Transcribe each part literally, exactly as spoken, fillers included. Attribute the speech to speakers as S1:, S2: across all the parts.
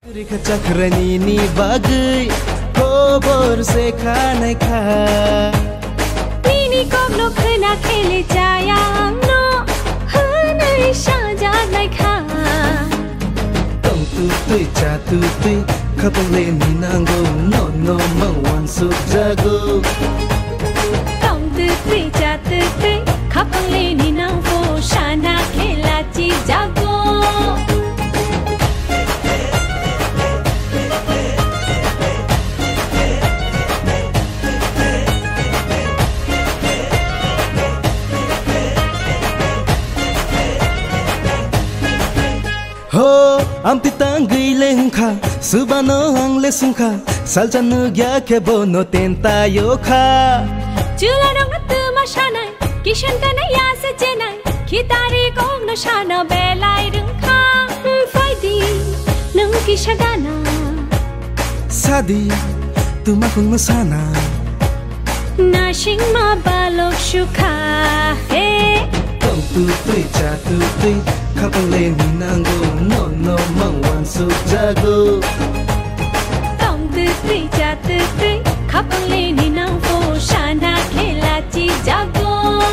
S1: Chakrani ni bagai kobor se khanai kha
S2: Nini koglo khna khele jayang no hanai shaja nai kha
S1: Tong tu tui cha tu tui khapang le ni nango no no mang wan su jago
S2: Tong tu tui cha tu tui khapang le ni nang fo shana khela chi jago
S1: Ho am ti tang gui leng kha subano ang le sung kha salchan nu gya ke bo no ten ta yo kha
S2: Chula dong na tu ma shanai kishan ta na ya se jenai khitari kong no shana belai rung kha phai di nung kishagana
S1: Sadi tu ma kung no sana
S2: Na shing ma balok shukha he
S1: Tong tu tui cha tu tui khapang le ni nango no no mang wan su jago
S2: Tong tu tui cha tu tui khapang le ni nang fo shana khela chi jago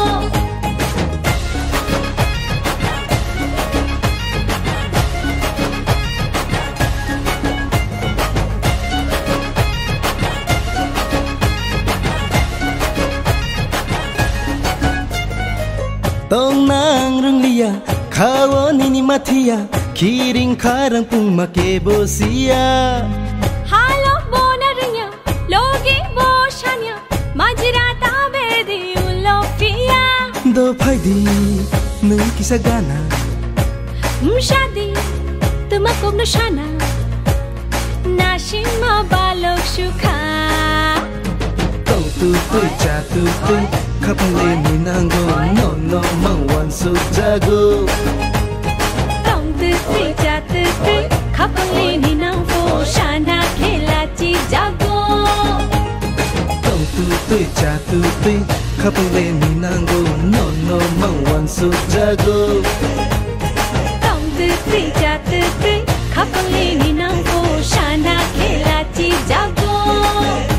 S1: Tong nang rung liya khawo ni ni mathia kiring kharang pung ma ke bo sia
S2: Halo bona rinya logi bo shanya majra ta be di ulofia
S1: do phai di nung kisagana
S2: Mshadi tuma kog no shana Na shing ma balok shukha
S1: Tong tu tui cha tu tui khapang le ni nango no no mang wan su jago
S2: Tong tu tui cha tu tui khapang le ni nang fo shana khela chi jago
S1: Tong tu tui cha tu tui khapang le ni nango no no mang wan su jago
S2: Tong tu tui cha tu tui khapang le ni nang fo shana khela chi jago